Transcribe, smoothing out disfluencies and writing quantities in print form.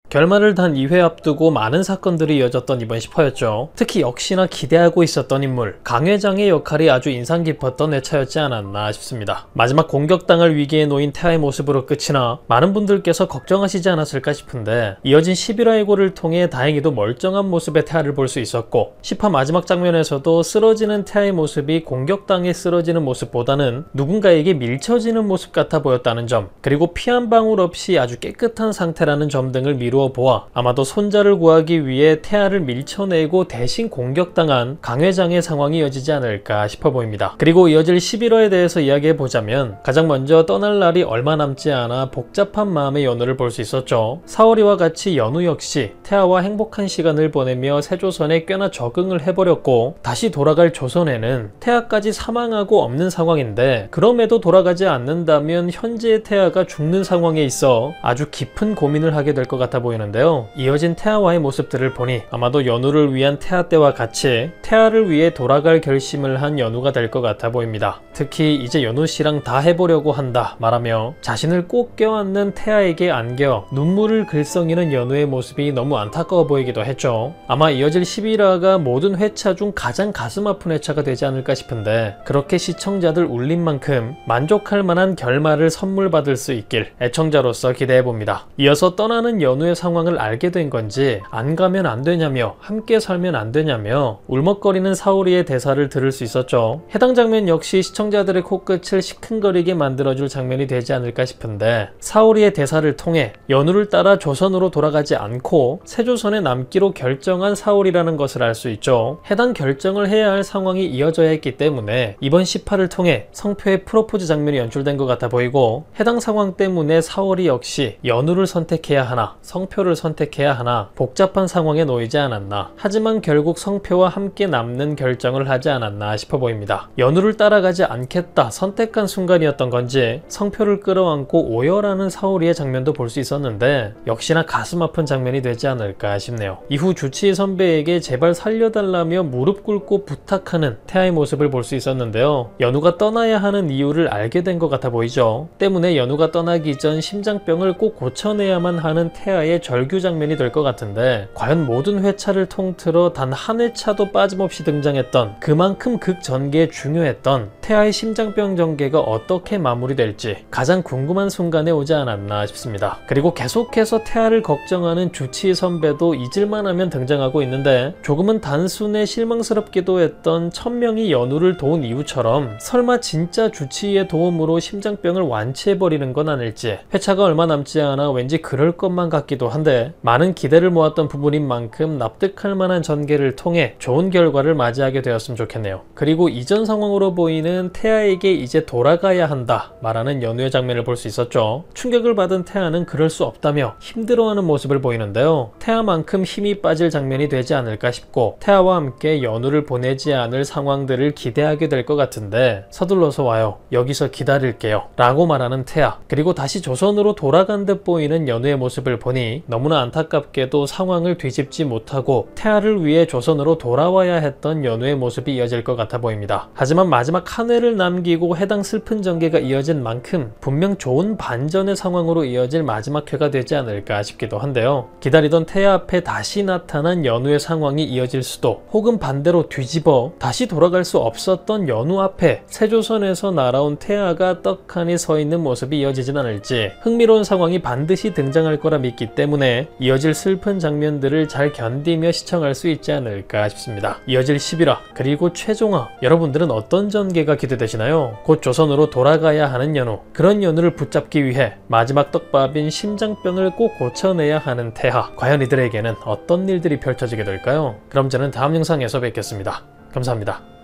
결말을 단 2회 앞두고 많은 사건들이 이어졌던 이번 10화였죠. 특히 역시나 기대하고 있었던 인물 강회장의 역할이 아주 인상 깊었던 회차였지 않았나 싶습니다. 마지막 공격당할 위기에 놓인 태아의 모습으로 끝이 나 많은 분들께서 걱정하시지 않았을까 싶은데, 이어진 11화의 고를 통해 다행히도 멀쩡한 모습의 태아를 볼 수 있었고, 10화 마지막 장면에서도 쓰러지는 태아의 모습이 공격당해 쓰러지는 모습보다는 누군가에게 밀쳐지는 모습 같아 보였다는 점, 그리고 피 한 방울 없이 아주 깨끗한 상태라는 점 등을 미루어 보아 아마도 손자를 구하기 위해 태아를 밀쳐내고 대신 공격당한 강회장의 상황이 이어지지 않을까 싶어 보입니다. 그리고 이어질 11화에 대해서 이야기해보자면, 가장 먼저 떠날 날이 얼마 남지 않아 복잡한 마음의 연우를 볼 수 있었죠. 사오리와 같이 연우 역시 태아와 행복한 시간을 보내며 새조선에 꽤나 적응을 해버렸고, 다시 돌아갈 조선에는 태아까지 사망하고 없는 상황인데, 그럼에도 돌아가지 않는다면 현재의 태아가 죽는 상황에 있어 아주 깊은 고민을 하게 될 것 같아 보이는데요. 이어진 태아와의 모습들을 보니 아마도 연우를 위한 태아 때와 같이 태아를 위해 돌아갈 결심을 한 연우가 될 것 같아 보입니다. 특히 이제 연우씨랑 다 해보려고 한다 말하며 자신을 꼭 껴안는 태아에게 안겨 눈물을 글썽이는 연우의 모습이 너무 안타까워 보이기도 했죠. 아마 이어질 11화가 모든 회차 중 가장 가슴 아픈 회차가 되지 않을까 싶은데, 그렇게 시청자들 울린 만큼 만족할 만한 결말을 선물 받을 수 있길 애청자로서 기대해봅니다. 이어서 떠나는 연우의 상황을 알게 된 건지 안 가면 안 되냐며 함께 살면 안 되냐며 울먹거리는 사오리의 대사를 들을 수 있었죠. 해당 장면 역시 시청자들의 코끝을 시큰거리게 만들어줄 장면이 되지 않을까 싶은데, 사오리의 대사를 통해 연우를 따라 조선으로 돌아가지 않고 세조선에 남기로 결정한 사오리라는 것을 알 수 있죠. 해당 결정을 해야 할 상황이 이어져야 했기 때문에 이번 10화를 통해 성표의 프로포즈 장면이 연출된 것 같아 보이고, 해당 상황 때문에 사오리 역시 연우를 선택해야 하나 성표를 선택해야 하나 복잡한 상황에 놓이지 않았나, 하지만 결국 성표와 함께 남는 결정을 하지 않았나 싶어 보입니다. 연우를 따라가지 않겠다 선택한 순간이었던 건지 성표를 끌어안고 오열하는 사오리의 장면도 볼 수 있었는데, 역시나 가슴 아픈 장면이 되지 않을까 싶네요. 이후 주치의 선배에게 제발 살려달라며 무릎 꿇고 부탁하는 태아의 모습을 볼 수 있었는데요. 연우가 떠나야 하는 이유를 알게 된 것 같아 보이죠. 때문에 연우가 떠나기 전 심장병을 꼭 고쳐내야만 하는 태아의 절규 장면이 될 것 같은데, 과연 모든 회차를 통틀어 단 한 회차도 빠짐없이 등장했던 그만큼 극전개에 중요했던 태아의 심장병 전개가 어떻게 마무리될지 가장 궁금한 순간에 오지 않았나 싶습니다. 그리고 계속해서 태아를 걱정하는 주치의 선배도 잊을만하면 등장하고 있는데, 조금은 단순해 실망스럽기도 했던 천명이 연우를 도운 이유처럼 설마 진짜 주치의의 도움으로 심장병을 완치해버리는 건 아닐지, 회차가 얼마 남지 않아 왠지 그럴 것만 같기도 한데, 많은 기대를 모았던 부분인 만큼 납득할 만한 전개를 통해 좋은 결과를 맞이하게 되었으면 좋겠네요. 그리고 이전 상황으로 보이는 태아에게 이제 돌아가야 한다 말하는 연우의 장면을 볼 수 있었죠. 충격을 받은 태아는 그럴 수 없다며 힘들어하는 모습을 보이는데요. 태아만큼 힘이 빠질 장면이 되지 않을까 싶고, 태아와 함께 연우를 보내지 않을 상황들을 기대하게 될 것 같은데, 서둘러서 와요, 여기서 기다릴게요 라고 말하는 태아, 그리고 다시 조선으로 돌아간 듯 보이는 연우의 모습을 보니 너무나 안타깝게도 상황을 뒤집지 못하고 태아를 위해 조선으로 돌아와야 했던 연우의 모습이 이어질 것 같아 보입니다. 하지만 마지막 한 회를 남기고 해당 슬픈 전개가 이어진 만큼 분명 좋은 반전의 상황으로 이어질 마지막 회가 되지 않을까 싶기도 한데요. 기다리던 태아 앞에 다시 나타난 연우의 상황이 이어질 수도, 혹은 반대로 뒤집어 다시 돌아갈 수 없었던 연우 앞에 세조선에서 날아온 태아가 떡하니 서 있는 모습이 이어지진 않을지 흥미로운 상황이 반드시 등장할 거라 믿기 때문에 이어질 슬픈 장면들을 잘 견디며 시청할 수 있지 않을까 싶습니다. 이어질 11화 그리고 최종화, 여러분들은 어떤 전개가 기대되시나요? 곧 조선으로 돌아가야 하는 연우, 그런 연우를 붙잡기 위해 마지막 떡밥인 심장병을 꼭 고쳐내야 하는 태아, 과연 이들에게는 어떤 일들이 펼쳐지게 될까요? 그럼 저는 다음 영상에서 뵙겠습니다. 감사합니다.